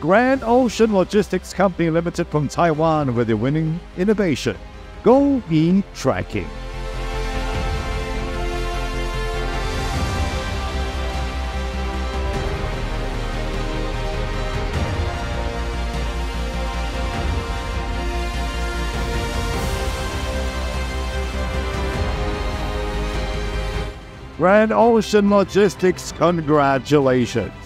Grand Ocean Logistics Company Limited from Taiwan with the winning innovation, GOL-E Tracking. Grand Ocean Logistics, congratulations!